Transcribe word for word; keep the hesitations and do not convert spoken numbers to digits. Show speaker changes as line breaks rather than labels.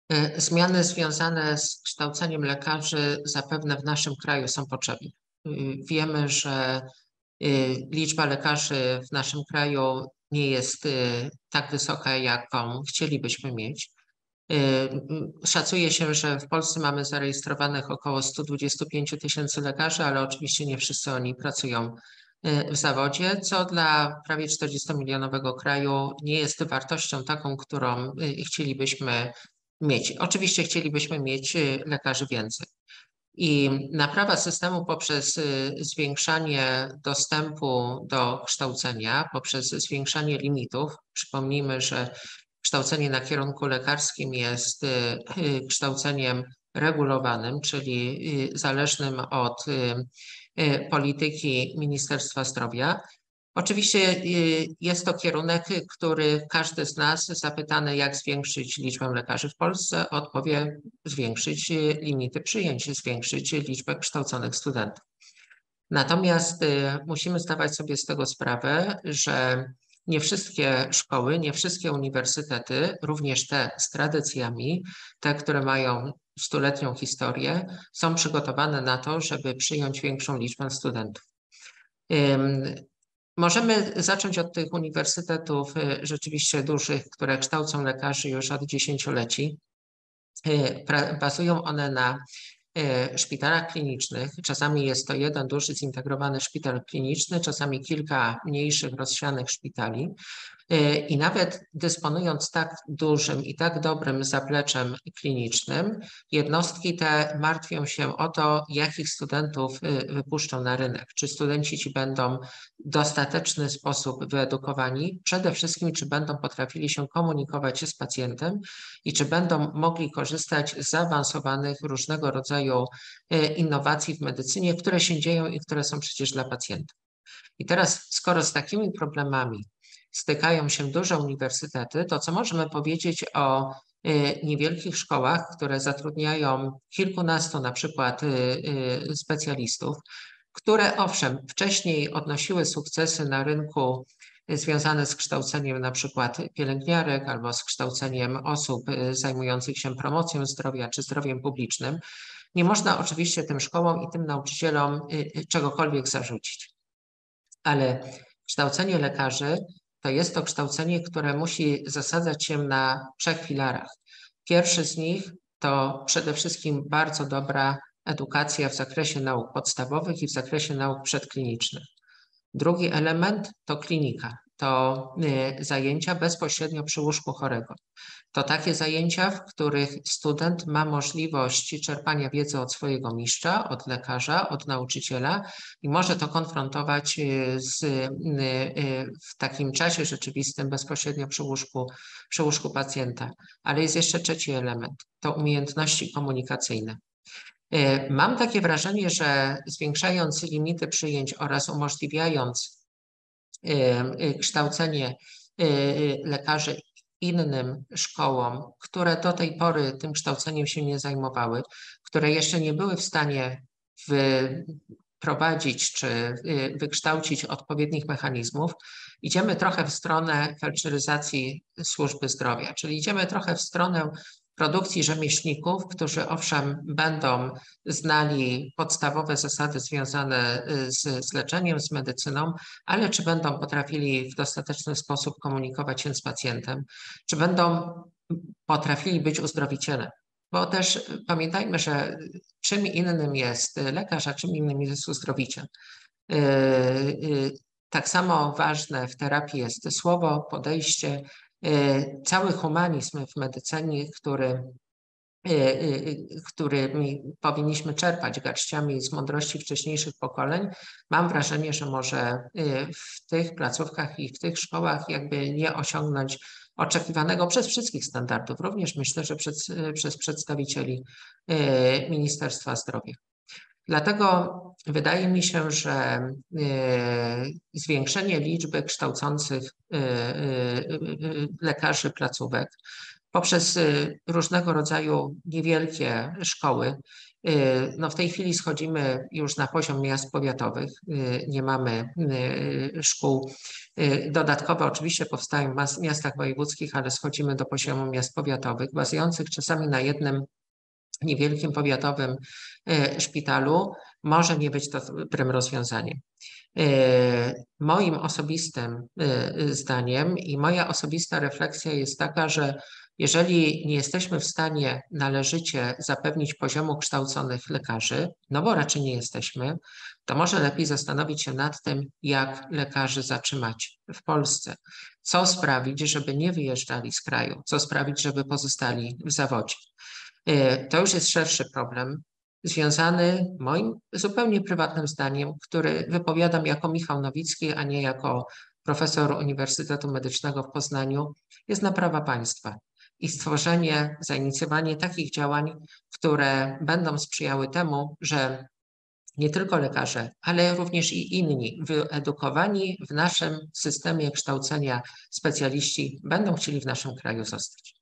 Zmiany związane z kształceniem lekarzy zapewne w naszym kraju są potrzebne. Wiemy, że liczba lekarzy w naszym kraju nie jest tak wysoka, jaką chcielibyśmy mieć. Szacuje się, że w Polsce mamy zarejestrowanych około sto dwadzieścia pięć tysięcy lekarzy, ale oczywiście nie wszyscy oni pracują w zawodzie, co dla prawie czterdziestomilionowego kraju nie jest wartością taką, którą chcielibyśmy mieć. Oczywiście chcielibyśmy mieć lekarzy więcej. I naprawa systemu poprzez zwiększanie dostępu do kształcenia, poprzez zwiększanie limitów. Przypomnijmy, że kształcenie na kierunku lekarskim jest kształceniem regulowanym, czyli zależnym od polityki Ministerstwa Zdrowia. Oczywiście jest to kierunek, który każdy z nas zapytany, jak zwiększyć liczbę lekarzy w Polsce, odpowie zwiększyć limity przyjęć, zwiększyć liczbę kształconych studentów. Natomiast musimy zdawać sobie z tego sprawę, że nie wszystkie szkoły, nie wszystkie uniwersytety, również te z tradycjami, te, które mają stuletnią historię, są przygotowane na to, żeby przyjąć większą liczbę studentów. Możemy zacząć od tych uniwersytetów rzeczywiście dużych, które kształcą lekarzy już od dziesięcioleci. Bazują one na szpitalach klinicznych. Czasami jest to jeden duży zintegrowany szpital kliniczny, czasami kilka mniejszych rozsianych szpitali. I nawet dysponując tak dużym i tak dobrym zapleczem klinicznym, jednostki te martwią się o to, jakich studentów wypuszczą na rynek. Czy studenci ci będą w dostateczny sposób wyedukowani? Przede wszystkim, czy będą potrafili się komunikować z pacjentem i czy będą mogli korzystać z zaawansowanych różnego rodzaju innowacji w medycynie, które się dzieją i które są przecież dla pacjentów. I teraz, skoro z takimi problemami stykają się duże uniwersytety, to co możemy powiedzieć o niewielkich szkołach, które zatrudniają kilkunastu na przykład specjalistów, które owszem wcześniej odnosiły sukcesy na rynku związane z kształceniem na przykład pielęgniarek albo z kształceniem osób zajmujących się promocją zdrowia czy zdrowiem publicznym. Nie można oczywiście tym szkołom i tym nauczycielom czegokolwiek zarzucić, ale kształcenie lekarzy to jest to kształcenie, które musi zasadzać się na trzech filarach. Pierwszy z nich to przede wszystkim bardzo dobra edukacja w zakresie nauk podstawowych i w zakresie nauk przedklinicznych. Drugi element to klinika, to zajęcia bezpośrednio przy łóżku chorego. To takie zajęcia, w których student ma możliwość czerpania wiedzy od swojego mistrza, od lekarza, od nauczyciela i może to konfrontować z, w takim czasie rzeczywistym bezpośrednio przy łóżku, przy łóżku pacjenta. Ale jest jeszcze trzeci element, to umiejętności komunikacyjne. Mam takie wrażenie, że zwiększając limity przyjęć oraz umożliwiając kształcenie lekarzy innym szkołom, które do tej pory tym kształceniem się nie zajmowały, które jeszcze nie były w stanie wprowadzić czy wykształcić odpowiednich mechanizmów, idziemy trochę w stronę felczeryzacji służby zdrowia, czyli idziemy trochę w stronę produkcji rzemieślników, którzy owszem będą znali podstawowe zasady związane z, z leczeniem, z medycyną, ale czy będą potrafili w dostateczny sposób komunikować się z pacjentem, czy będą potrafili być uzdrowicielem. Bo też pamiętajmy, że czym innym jest lekarz, a czym innym jest uzdrowiciel. Tak samo ważne w terapii jest słowo, podejście, cały humanizm w medycynie, który, który powinniśmy czerpać garściami z mądrości wcześniejszych pokoleń. Mam wrażenie, że może w tych placówkach i w tych szkołach jakby nie osiągnąć oczekiwanego przez wszystkich standardów, również myślę, że przez, przez przedstawicieli Ministerstwa Zdrowia. Dlatego wydaje mi się, że zwiększenie liczby kształcących lekarzy placówek poprzez różnego rodzaju niewielkie szkoły No w tej chwili schodzimy już na poziom miast powiatowych, nie mamy szkół. Dodatkowo oczywiście powstają w miastach wojewódzkich, ale schodzimy do poziomu miast powiatowych, bazujących czasami na jednym niewielkim powiatowym szpitalu. Może nie być to dobrym rozwiązaniem. Moim osobistym zdaniem i moja osobista refleksja jest taka, że jeżeli nie jesteśmy w stanie należycie zapewnić poziomu kształconych lekarzy, no bo raczej nie jesteśmy, to może lepiej zastanowić się nad tym, jak lekarzy zatrzymać w Polsce. Co sprawić, żeby nie wyjeżdżali z kraju, co sprawić, żeby pozostali w zawodzie. To już jest szerszy problem, związany moim zupełnie prywatnym zdaniem, który wypowiadam jako Michał Nowicki, a nie jako profesor Uniwersytetu Medycznego w Poznaniu, jest naprawa państwa i stworzenie, zainicjowanie takich działań, które będą sprzyjały temu, że nie tylko lekarze, ale również i inni wyedukowani w naszym systemie kształcenia specjaliści będą chcieli w naszym kraju zostać.